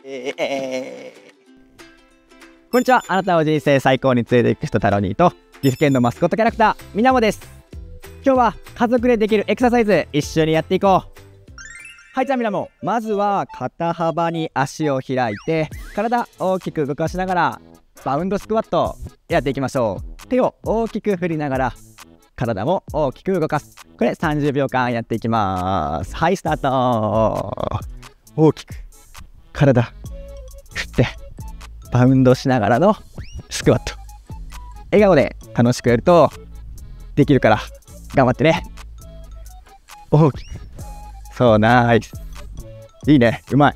こんにちは。あなたの人生最高に連れていく人タロニーと岐阜県のマスコットキャラクターみなもです。今日は家族でできるエクササイズ一緒にやっていこう。はい、じゃあみなも、まずは肩幅に足を開いて体大きく動かしながらバウンドスクワットやっていきましょう。手を大きく振りながら体も大きく動かす。これ30秒間やっていきます。はい、スタート。大きく体振ってバウンドしながらのスクワット。笑顔で楽しくやるとできるから頑張ってね。大きく、そうナイス、いいね、うまい。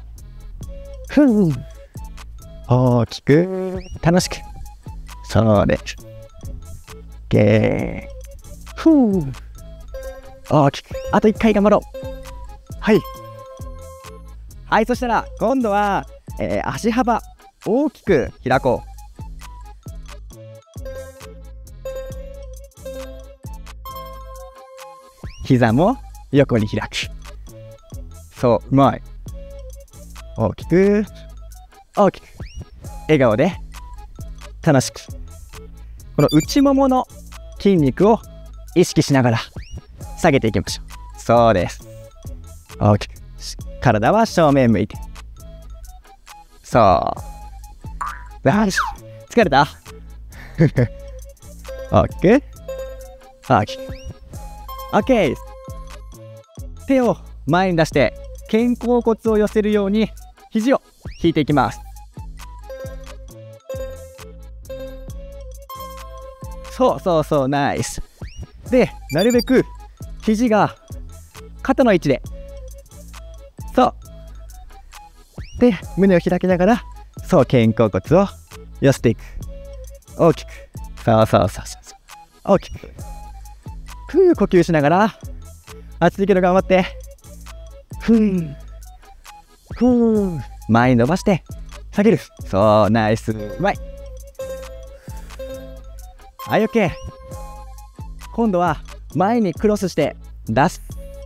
大きく楽しく、そうです。大きく、あと1回頑張ろう。はいはい、そしたら今度は、足幅大きく開こう。膝も横に開く。そう、うまい。大きく大きく、笑顔で楽しく。この内ももの筋肉を意識しながら下げていきましょう。そうです。大きく、体は正面向いて。そうよし、疲れた大きく大きく OK。 手を前に出して肩甲骨を寄せるように肘を引いていきます。そうそうそう、ナイス。で、なるべく肘が肩の位置で、そうで、胸を開きながら、そう、肩甲骨を寄せていく。大きく、そうそうそうそう、大きく呼吸しながら、暑いけど頑張って、前に伸ばして下げる。そう、ナイス、うまい。はい、 OK。 今度は前にクロスして出す。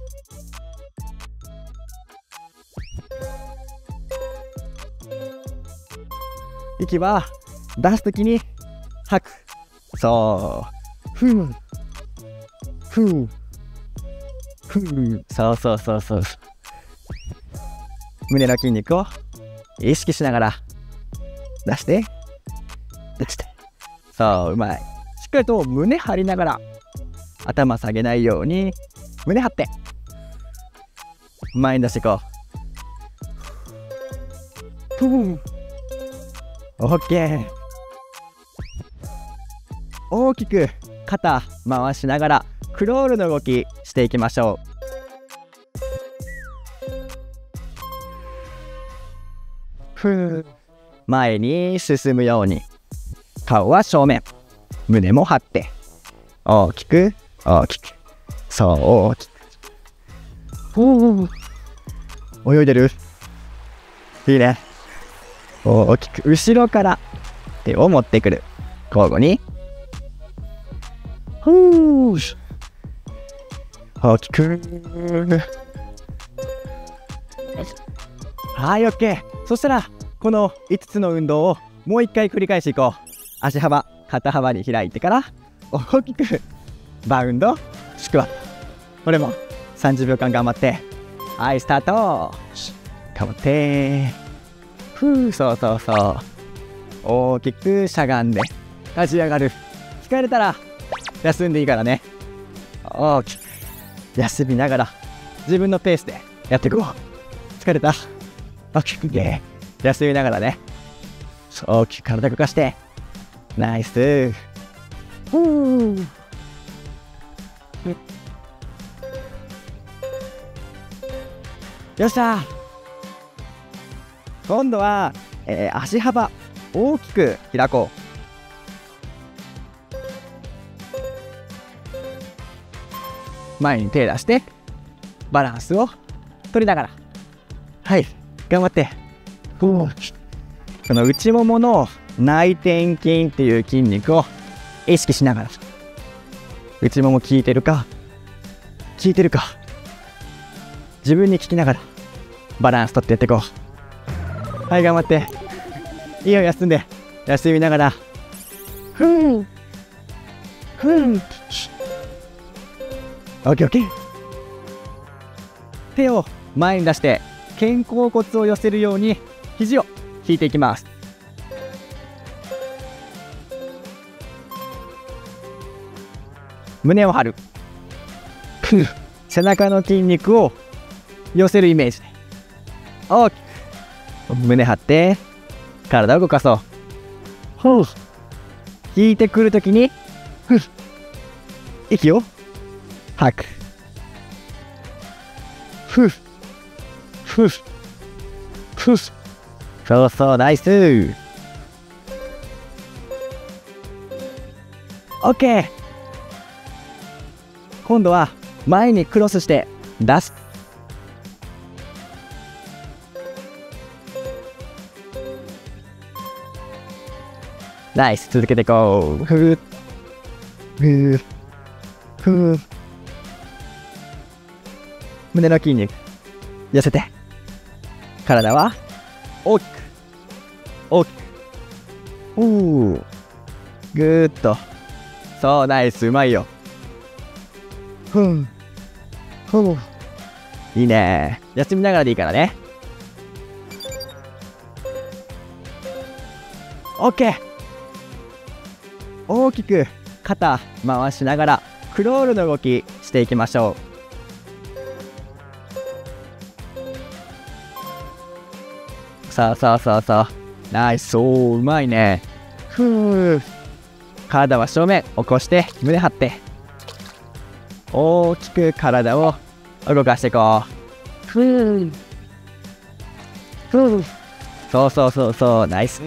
息は出すときに吐く。そうそうそうそうそう。胸の筋肉を意識しながら出して出して、そう、うまい。しっかりと胸張りながら頭下げないように胸張って前に出していこう。OK。 大きく肩回しながらクロールの動きしていきましょう。前に進むように顔は正面、胸も張って大きく大きく、そう大きく。泳いでる、いいね。大きく後ろから手を持ってくる。交互に大きく。はい、 OK。 そしたらこの5つの運動をもう1回繰り返していこう。足幅肩幅に開いてから大きくバウンドスクワット。これも30秒間頑張って。はい、スタート。頑張って。そうそうそう。大きくしゃがんで立ち上がる。疲れたら休んでいいからね。大きく休みながら自分のペースでやっていこう。疲れた、大きく休みながらね。大きく体動かしてナイス。よっしゃ。今度は、足幅大きく開こう。前に手出してバランスを取りながら、はい、頑張って。この内ももの内転筋っていう筋肉を意識しながら、内もも効いてるか効いてるか自分に聞きながらバランス取ってやっていこう。 はい、頑張って。いいよ、休んみながら。オッケーオッケー。手を前に出して肩甲骨を寄せるように肘を引いていきます。胸を張る。背中の筋肉を寄せるイメージで大きく胸張って体を動かそう。引いてくるときに息を吐く。そうそう、ナイス。オッケー。今度は前にクロスして出す。ナイス。続けていこう。胸の筋肉寄せて、体は大きく大きくぐーっと。そう、ナイス。うまいよ。いいね。休みながらでいいからね。オッケー。大きく肩回しながらクロールの動きしていきましょう。さあさあさあさあ、ナイス。そう、うまいね。体は正面起こして胸張って大きく体を動かしていこう。そうそうそうそう、ナイス。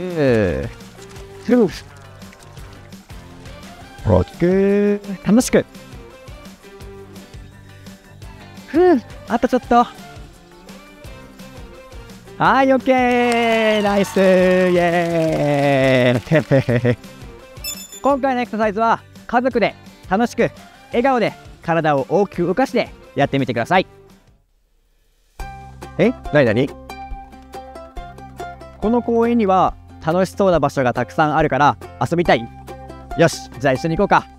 大きく楽しく。あとちょっと。はい、オッケー。ナイス。イエーイ。今回のエクササイズは家族で楽しく笑顔で体を大きく動かしてやってみてください。何この公園には楽しそうな場所がたくさんあるから遊びたい？よし、じゃあ一緒に行こうか。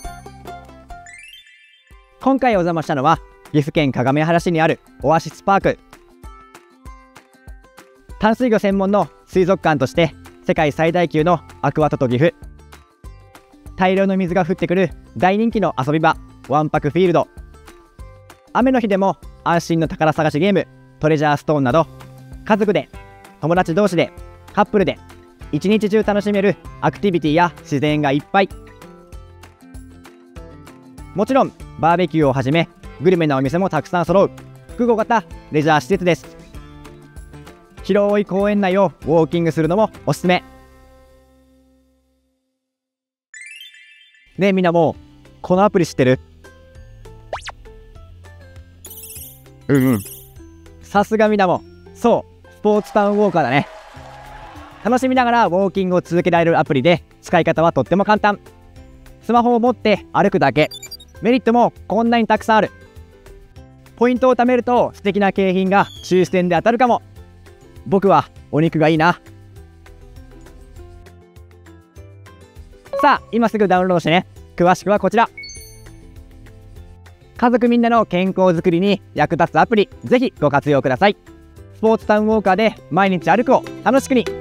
今回お邪魔したのは岐阜県各務原市にあるオアシスパーク。淡水魚専門の水族館として世界最大級のアクアトト岐阜。大量の水が降ってくる大人気の遊び場、わんぱくフィールド。雨の日でも安心の宝探しゲーム、トレジャーストーンなど、家族で友達同士でカップルで一日中楽しめるアクティビティや自然がいっぱい。もちろんバーベキューをはじめグルメなお店もたくさん揃う複合型レジャー施設です。広い公園内をウォーキングするのもおすすめ。ねえ、みんなもうこのアプリ知ってる？さすがみんなも。そう、スポーツタウンウォーカーだね。楽しみながらウォーキングを続けられるアプリで、使い方はとっても簡単。スマホを持って歩くだけ。メリットもこんなにたくさんある。ポイントを貯めると素敵な景品が抽選で当たるかも。僕はお肉がいいな。さあ、今すぐダウンロードしてね。詳しくはこちら。家族みんなの健康づくりに役立つアプリ、ぜひご活用ください。スポーツタウンウォーカーで毎日歩くを楽しくに。